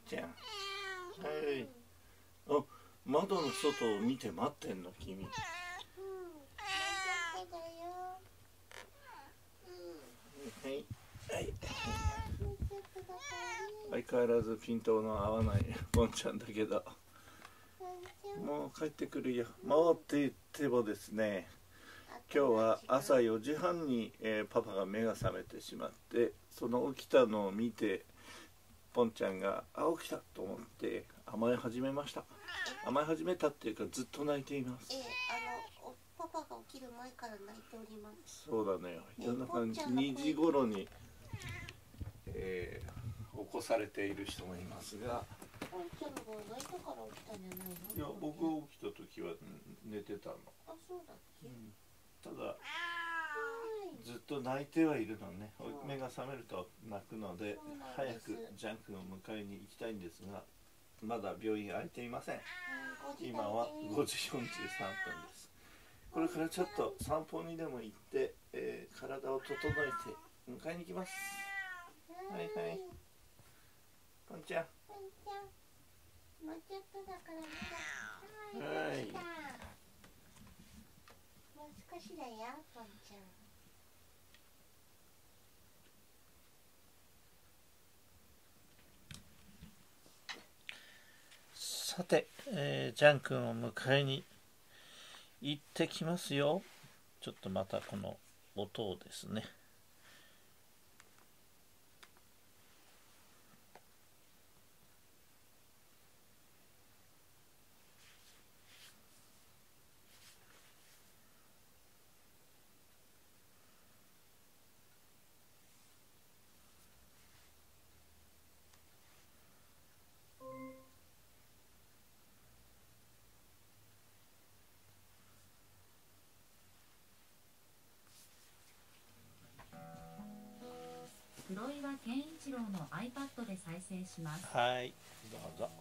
ちゃん。はい。あ、窓の外を見て待ってんの君。はい。はい。相変わらずピントの合わないポンちゃんだけど、もう帰ってくるよ。もうって言ってもですね、今日は朝4時半に、パパが目が覚めてしまって、その起きたのを見てポンちゃんが起きたと思って甘え始めました。甘え始めたっていうかずっと泣いています。 パパが起きる前から泣いております。 そうだね。夜中2時頃に、起こされている人もいますが。 ポンちゃんが泣いたから起きたんじゃないの？ いや、僕が起きた時は寝てたの。 あ、そうだっけ？ ただずっと泣いてはいるのね。目が覚めると泣くので、早くジャン君を迎えに行きたいんですが、まだ病院開いていません。今は5時43分です。これからちょっと散歩にでも行って、体を整えて迎えに行きます。はいはい。ポンちゃん。 もうちょっとだからまだ。 はい。 もう少しだよ、ポンちゃん。 さて、ジャン君を迎えに行ってきますよ。ちょっとまたこの音をですね。 黒岩健一郎の iPad で再生します。 はい、どうぞ。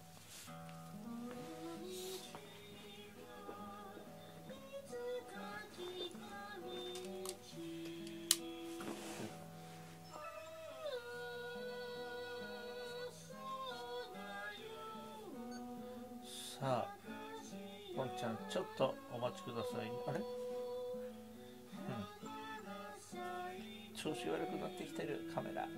さあ、ポンちゃん、ちょっとお待ちください。あれ？調子悪くなってきてるカメラ。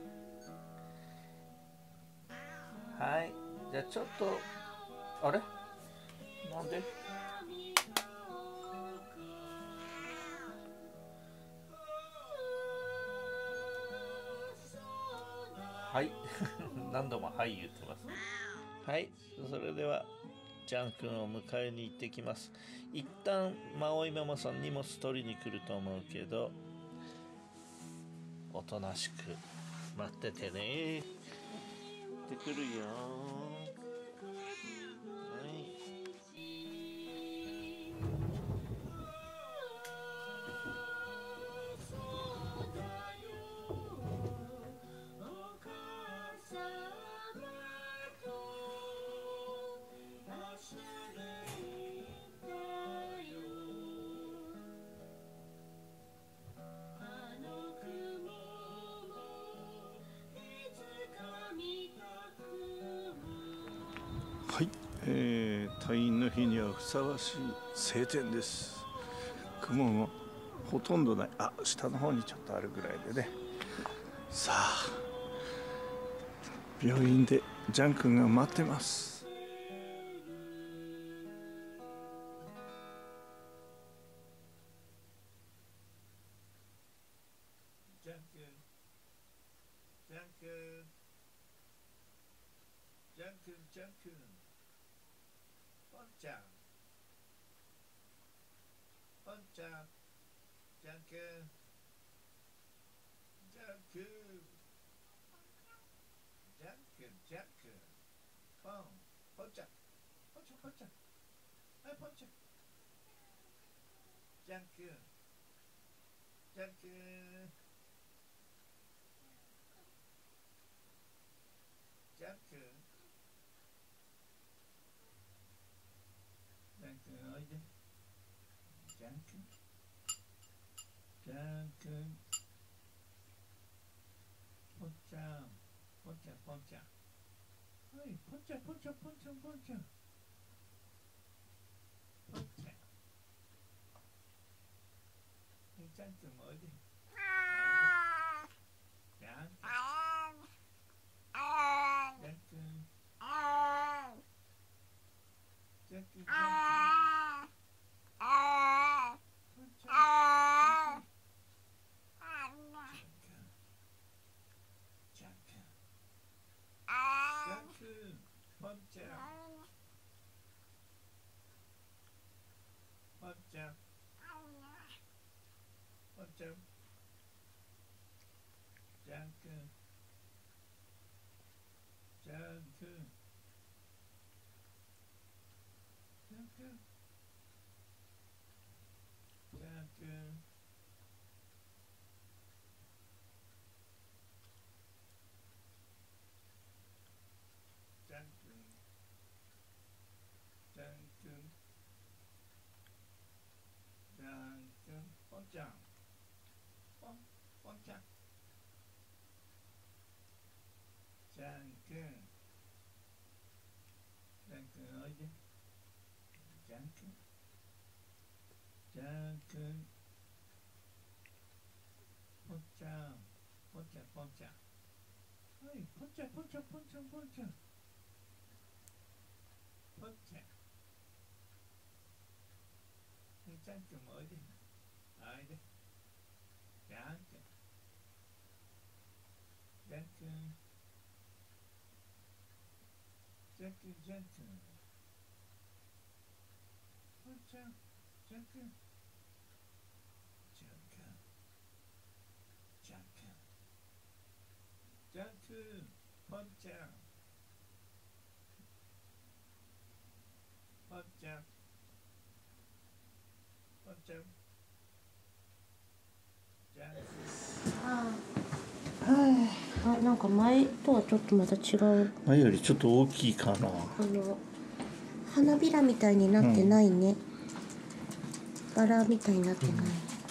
はい、じゃあちょっと、あれ？なんで？はい何度もはい言ってます。はい、それではジャン君を迎えに行ってきます。一旦マオイママさん荷物取りに来ると思うけど、おとなしく待っててね。行ってくるよ。はい、退院の日にはふさわしい晴天です。雲もほとんどない。下の方にちょっとあるぐらいでね。さあ、病院でジャン君が待ってます。ジャン君、ジャン君、ジャン君、ジャン君。ポンちゃん、ポンちゃん、ジャン君、ジャン君、ジャン君、ジャン君、ポン、ポンちゃん、ポンちゃん、ポンちゃん、はい、ポンちゃん、ジャン君、ジャン君、ジャン君、ジャン君おいで。ジャン君、ジャン君、ポンちゃん、ポンちゃん、ポンちゃん、 い、ポンちゃん、ポンちゃん、ポンちゃん、ポンちゃん。ポンちゃん。ジャン君もおいで。ジャン君。ジャン君。ジャン君。ジャン君。ポンちゃん。ジャン君。ジャン君。ポンちゃん。ポンちゃん。ポンちゃん。ジャン君。ジャン君。ジャン君。ジャン君。ジャン君。ジャン君。ジャン君。ポンちゃん。ポンちゃん。ジャン君。ジャン君おいで。ジャン君。ジャン君。ポンちゃん。ポンちゃん、ポンちゃん。はい、ポンちゃん、ポンちゃん、ポンちゃん、ポンちゃん。ポンちゃん。ジャン君もおいで。おいで。ジャン君。ジャン君。ジャン君、ジャン君。ポンちゃん。ジャン君。ジャン君。ジャン君。ジャン君。ポンちゃん。ポンちゃん。ポンちゃん。ジャン君。 なんか前とはちょっとまた違う。 前よりちょっと大きいかな。 花びらみたいになってないね。バラみたいになってない。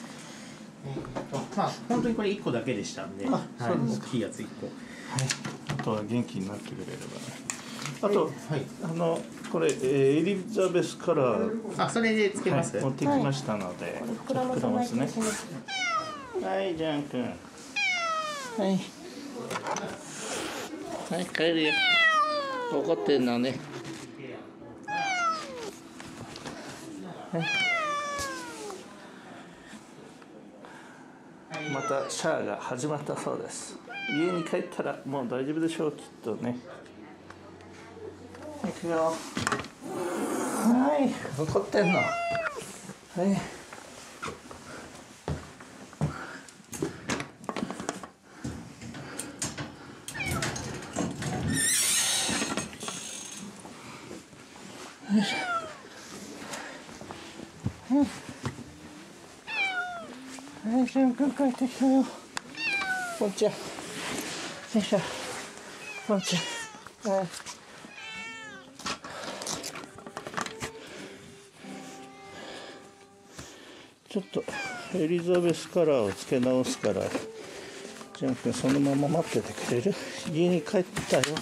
まあ本当にこれ1個だけでしたんで、はい、大きいやつ1個。 あとは元気になってくれればね。あと、 はい、 これ、エリザベスカラー、 それでつけます。 持ってきましたので、 膨らますね。 はい、ジャン君。はい。はい、帰るよ。怒ってんのね。はい。またシャアが始まったそうです。家に帰ったらもう大丈夫でしょう、きっとね。行くよ。はい、怒ってんの。はい。はい、ジャン君帰ってきたよ。ポンちゃん。よいしょ。ポンちゃん。はい。ちょっとエリザベスカラーをつけ直すから、ジャン君そのまま待っててくれる？家に帰ったよ。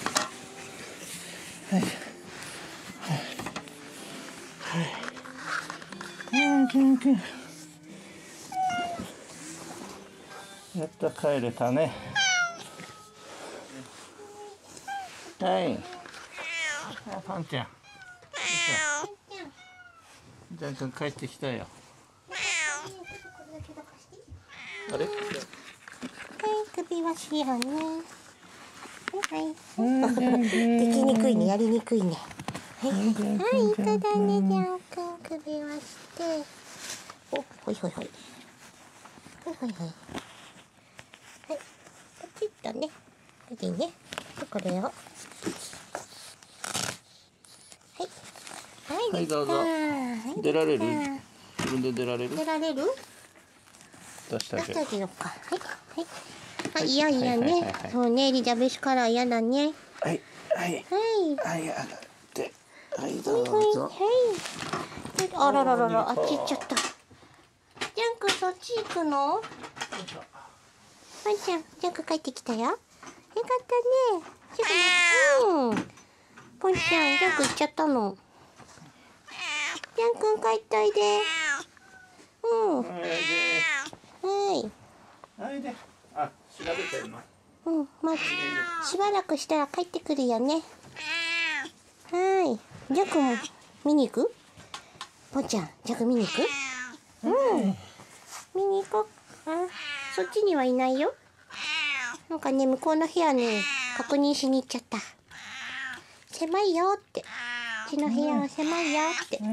はい。はい。はい。ジャン君。やっと帰れたね。はい。あ、パンちゃん。ジャン君帰ってきたよ。あれ？はい、 首はしようね。はい。できにくいね、やりにくいね。はい、はい、いい子だね、ジャン君。首はして。お、ほいほいほい。ほいほいほい。はい、ポチッとね。これでね。これを。はい。 はい、どうぞ。出られる？自分で出られる？ 出られる？ 出してあげる。 出してあげようか。はい。はい。あ、嫌ね。そうね、エリザベスカラー嫌だね。 はい。はい。はい。上がって。はい、どうぞ。 はい。あらららら、あっち行っちゃった。ジャン君、そっち行くの？ワンちゃん、ジャン君帰ってきたよ。よかったね。 うん。ポンちゃん、ジャンク行っちゃったの。ジャン君帰っといで。うん。はい。 はいで。あ、調べてるの。 うん、まあ、しばらくしたら帰ってくるよね。はい。ジャン君も見に行く？ポンちゃん、ジャン君見に行く？うん。見に行こう。あ、そっちにはいないよ。なんかね、向こうの部屋ね、確認しに行っちゃった。狭いよって。うちの部屋は狭いよって。はい。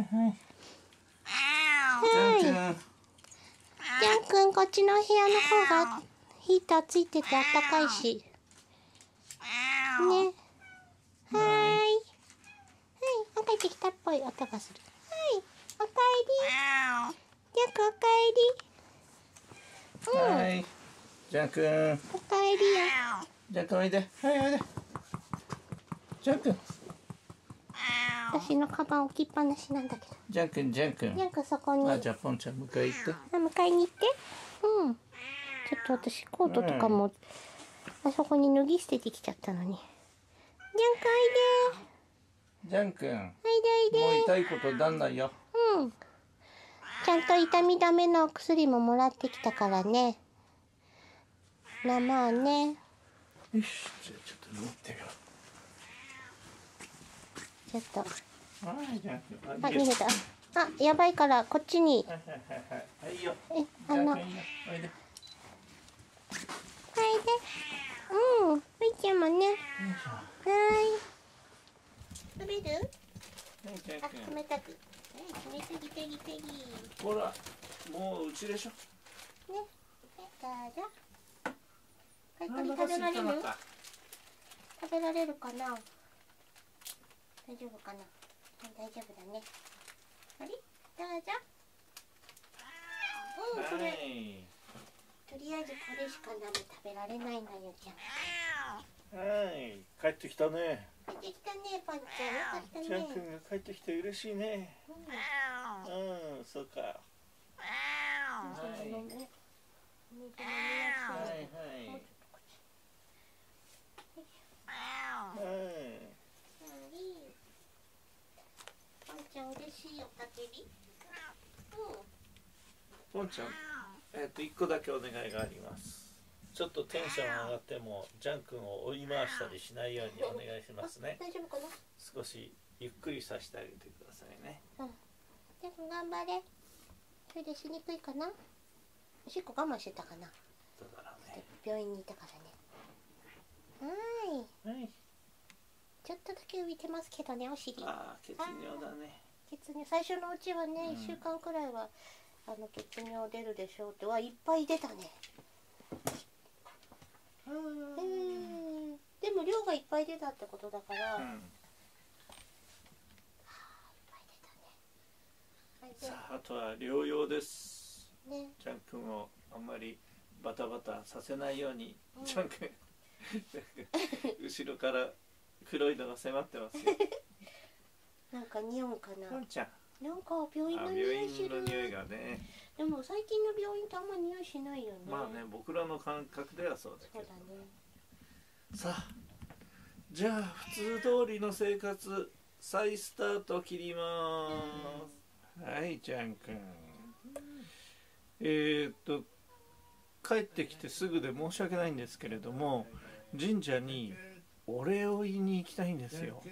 ジャン君、こっちの部屋の方がヒーターついててあったかいし。ね。はい。はい。帰ってきたっぽい音がする。はい。おかえり。ジャン君、おかえり。うん。 はい。ジャン君。 おかえりよ。 ジャン君おいで。はい、おいで。ジャン君。 私のカバン置きっぱなしなんだけど。 ジャン君、ジャン君。 ジャン君そこに。 あ、じゃあポンちゃん迎え行って。 迎えに行って。うん。ちょっと私コートとかも、あそこに脱ぎ捨ててきちゃったのに。ジャン君おいで。 ジャン君。 おいでおいで。 もう痛いことなんないよ。 うん。ちゃんと痛み止めのお薬ももらってきたからね。まあね。 よし、じゃあちょっと持ってよ。 ちょっと。 はい、ジャン君。 あ、逃げた。あ、やばいからこっちに。 はいはいはいはい。はいよ。 おいで。 おいで。 おいで。うん。ふいちゃんもね。はい。食べる？あ、冷たく。冷たぎてぎてぎ。 ほら、もううちでしょ。 ね。どうぞ。買い取り食べられる？食べられるかな？大丈夫かな？大丈夫だね。あれ？どうぞ。うん、これ。とりあえずこれしか食べられないのよ、ちゃん。 はい、帰ってきたね。 帰ってきたね、パンちゃん。よかったね。 ジャン君が帰ってきて嬉しいね。うん、そうか。はい。はいはい。 パンちゃん嬉しいおたけび。 ポンちゃん、一個だけお願いがあります。ちょっとテンション上がってもジャン君を追い回したりしないようにお願いしますね。 大丈夫かな？ 少しゆっくりさせてあげてくださいね。 うん。ジャン君頑張れ。それでしにくいかな？おしっこ我慢してたかな？ どうだろうね。 病院にいたからね。はい。 はい。 ちょっとだけ浮いてますけどね、お尻。 ああ、血尿だね。 血尿、最初のうちはね、1週間くらいは血尿出るでしょうって、いっぱい出たね。でも量がいっぱい出たってことだから、いっぱい出たね。 さあ、あとは療養です。 ね。 ジャン君をあんまりバタバタさせないように、ジャン君後ろから黒いのが迫ってますよ。 なんか匂うかな。 ポンちゃん。 なんか病院の匂いする。 病院の匂いがね。 でも最近の病院ってあんま匂いしないよね。 まあね、僕らの感覚ではそうだけど。 そうだね。さあ、じゃあ普通通りの生活再スタート切ります。はい、ジャン君。帰ってきてすぐで申し訳ないんですけれども、神社にお礼を言いに行きたいんですよ。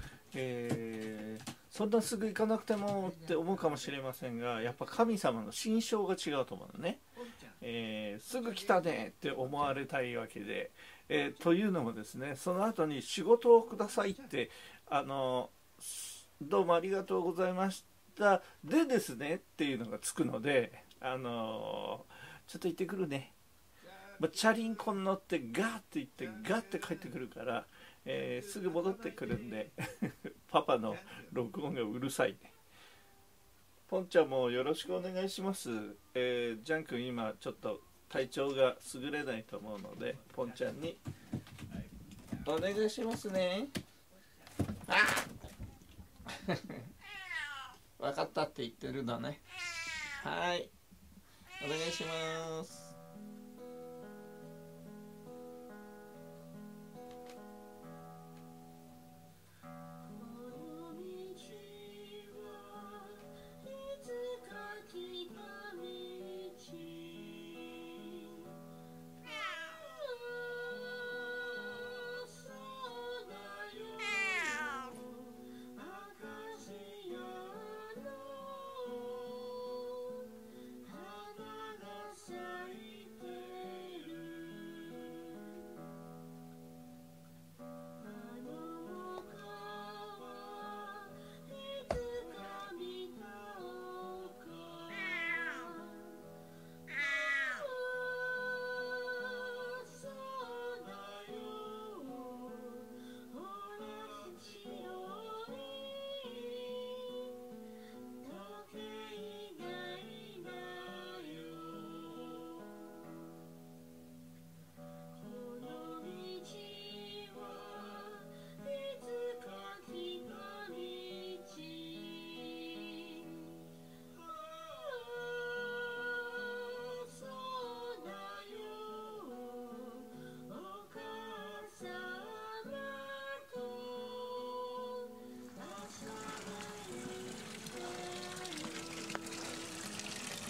そんなすぐ行かなくてもって思うかもしれませんが、やっぱ神様の心象が違うと思うのね。すぐ来たねって思われたいわけで、というのもですね、その後に仕事をくださいってどうもありがとうございましたでですねっていうのがつくので、ちょっと行ってくるね。チャリンコに乗ってガーって行ってガーって帰ってくるから、すぐ戻ってくるんでパパの録音がうるさいね。ポンちゃんもよろしくお願いします。ジャン君今ちょっと体調が優れないと思うので、ポンちゃんにお願いしますね。あ分かったって言ってるのね。はい、お願いします。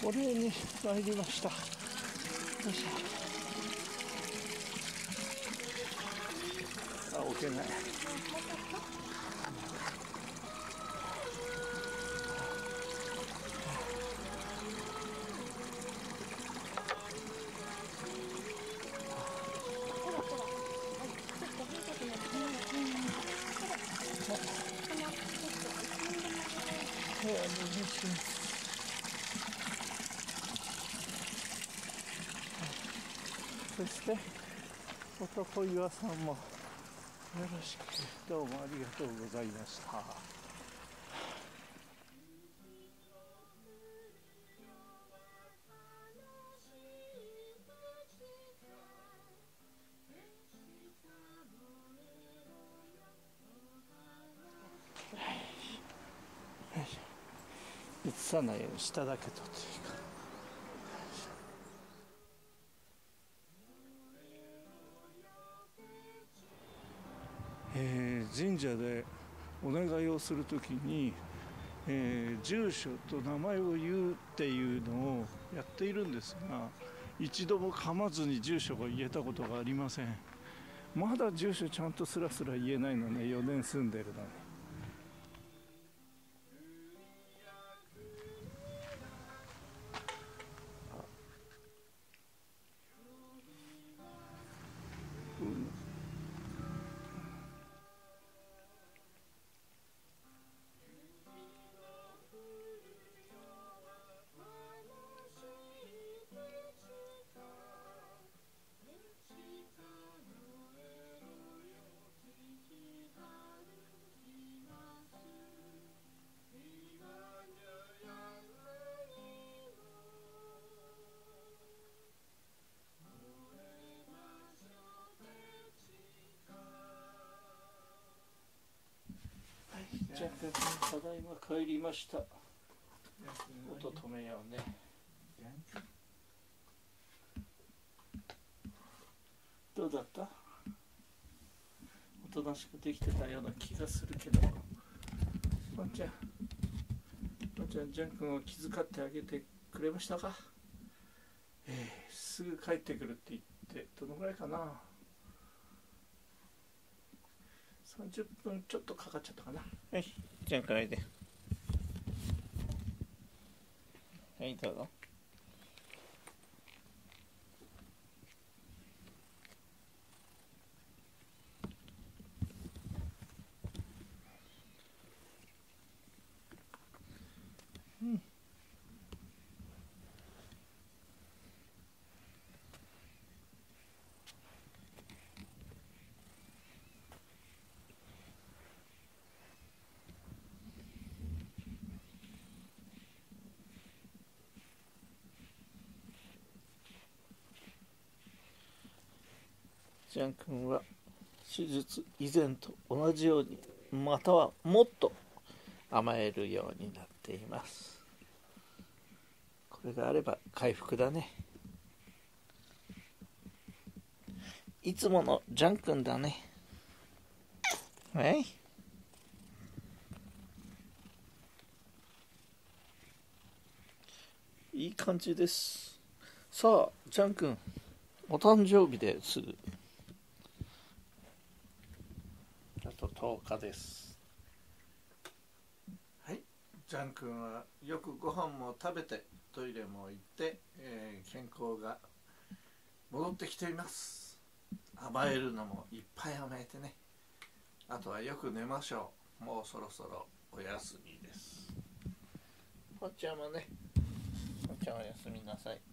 お礼に参りました。よいしょ。置けない。そして男岩さんもよろしくどうもありがとうございました。映さないように下だけ撮っていいか。神社でお願いをするときに、住所と名前を言うっていうのをやっているんですが、一度も噛まずに住所が言えたことがありません。まだ住所ちゃんとスラスラ言えないのね、4年住んでるのに。じゃあただいま帰りました。音止めようね。どうだった？おとなしくできてたような気がするけど。ワンちゃん、ジャン君を気遣ってあげてくれましたか？すぐ帰ってくるって言ってどのぐらいかな。30分ちょっとかかっちゃったかな。はい、ジャン君おいで。はい、どうぞ。ジャン君は手術以前と同じように、またはもっと甘えるようになっています。これがあれば回復だね。いつものジャン君だね。はい、いい感じです。さあジャン君、お誕生日ですぐ。あと10日です。はい、ジャン君はよくご飯も食べてトイレも行って、健康が戻ってきています。甘えるのもいっぱい甘えてね。あとはよく寝ましょう。もうそろそろお休みです。ぽっちゃんもね、ぽっちゃんおやすみなさい。